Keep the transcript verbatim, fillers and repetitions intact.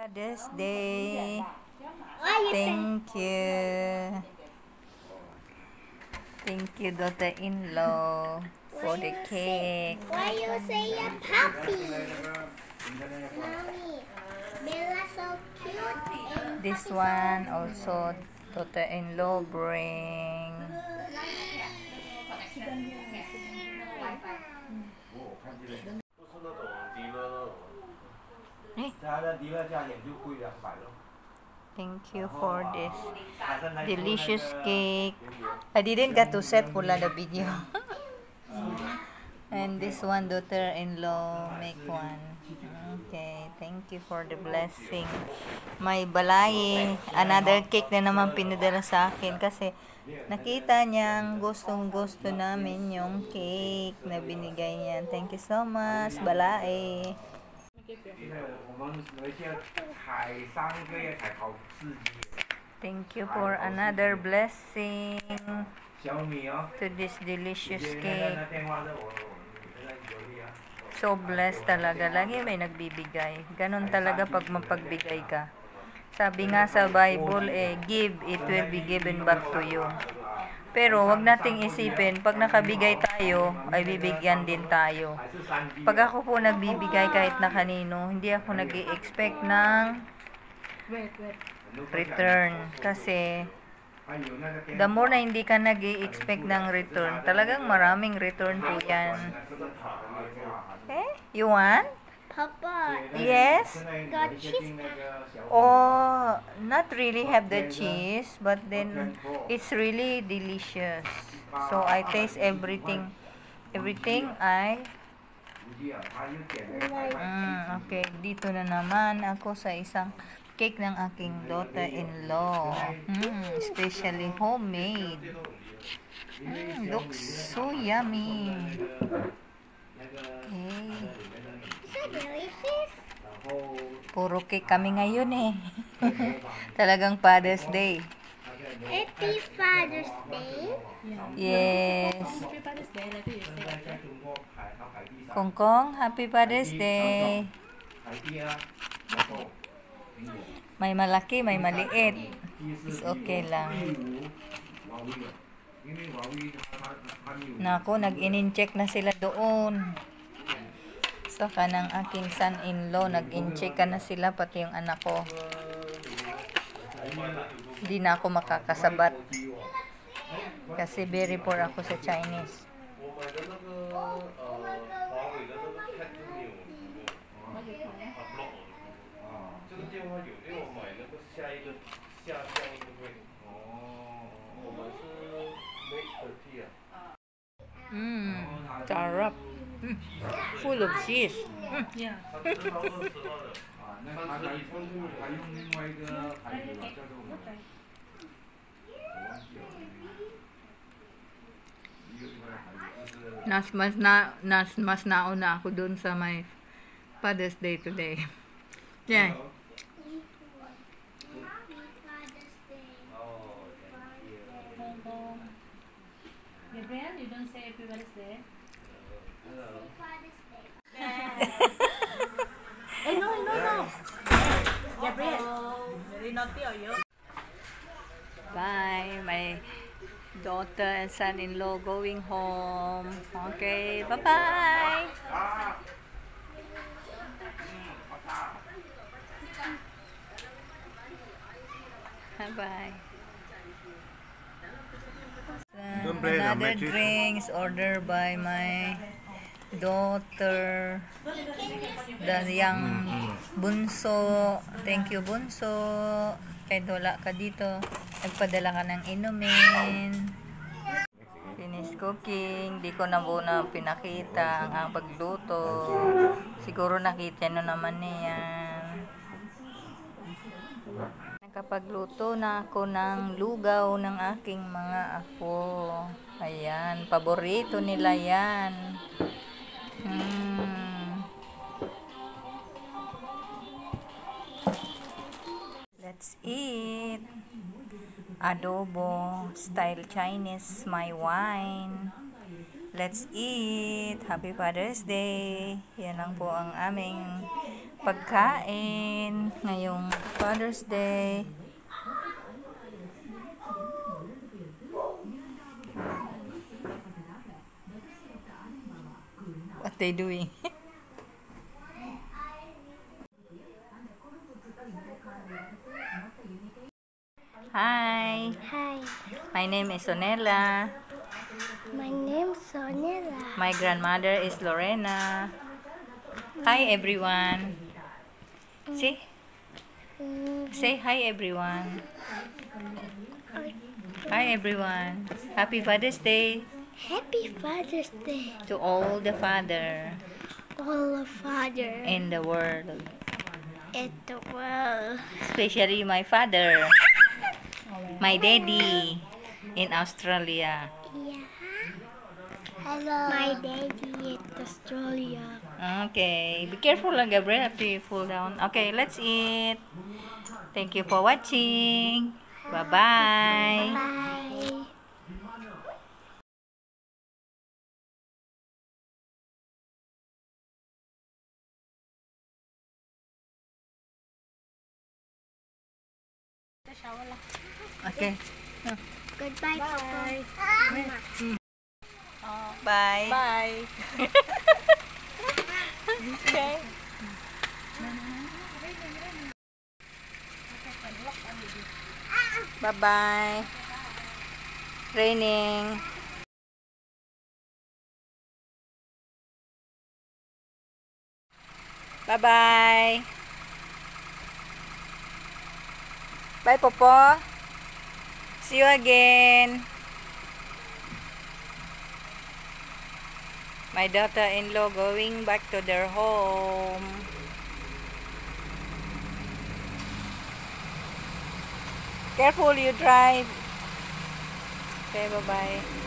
Father's Day. Thank you. Thank you, daughter-in-law, for the cake. Why you say a puppy? Mommy, Bella so cute. This one also daughter-in-law bring. Thank you for this delicious cake. I didn't get to set pula the video. And this one daughter-in-law make one. Okay, thank you for the blessing. May balay, another cake na naman pinadala sa akin kasi nakita niyang gustong-gusto namin yung cake na binigay niya. Thank you so much, balay. Thank you for another blessing to this delicious cake. So blessed talaga. Lagi may nagbibigay. Ganon talaga pag mapagbigay ka. Sabi nga sa Bible, eh, give, it will be given back to you. Pero wag nating isipin, pag nakabigay tayo, ay bibigyan din tayo. Pag ako po nagbibigay kahit na kanino, hindi ako nag-i-expect ng return. Kasi, the more na hindi ka nag-i-expect ng return, talagang maraming return po yan. Okay? You want? Papa, Yes? got cheese. Oh, not really have the cheese, but then it's really delicious. So I taste everything. Everything I mm, okay, dito na naman ako sa isang cake ng aking daughter-in-law. Mm, especially homemade. Mm, looks so yummy. Okay. So delicious. Puro cake kami ngayon eh. Talagang Father's Day. Happy Father's Day. Yes. Kong Kong, Happy Father's Day. May malaki, may maliit. It's okay lang. Naku, nag-in-check na sila doon. So, kanang aking son-in-law, nag-in-check ka na sila, pati yung anak ko. Hindi na ako makakasabat. Kasi very poor ako sa Chinese. Mmm, sarap. Mm, full of cheese. Mm. Yeah. Nas mas na nas mas nauna ako doon sa my Father's Day today. Yeah. Gabriel, you don't say Happy Father's Day? Eh, no, no, no. Gabriel. Very naughty are you? Bye. My daughter and son-in-law going home. Okay, bye-bye. Bye-bye. Um, another drinks ordered by my daughter, the young bunso. Thank you, bunso. Kahit wala ka dito, nagpadala ka ng inumin. Finish cooking. Di ko na muna pinakita ang, ang pagluto. Siguro nakita nyo naman niyan. Nakapagluto na ako ng lugaw ng aking mga apo. Ayan, paborito nila yan. Hmm. Let's eat. Adobo, style Chinese, my wine. Let's eat. Happy Father's Day. Yan lang po ang aming pagkain ngayong Father's Day. What they doing? Hi, Hi. my name is Sonela. My name's Sonela. My grandmother is Lorena. Hi everyone. See? Mm, Say hi everyone. Hi everyone. Happy Father's Day Happy Father's Day, to all the father all the father in the world. in the world. Especially my father, my daddy in Australia. Yeah. Hello. My daddy in Australia. Okay, be careful lang Gabriel after you fall down. Okay, let's eat. Thank you for watching. Bye-bye. Bye. Okay. Goodbye. Bye. Bye. Bye. Okay. Bye-bye. Raining. Bye-bye. Bye, Popo. See you again. My daughter-in-law going back to their home. Careful you drive. Okay, bye-bye.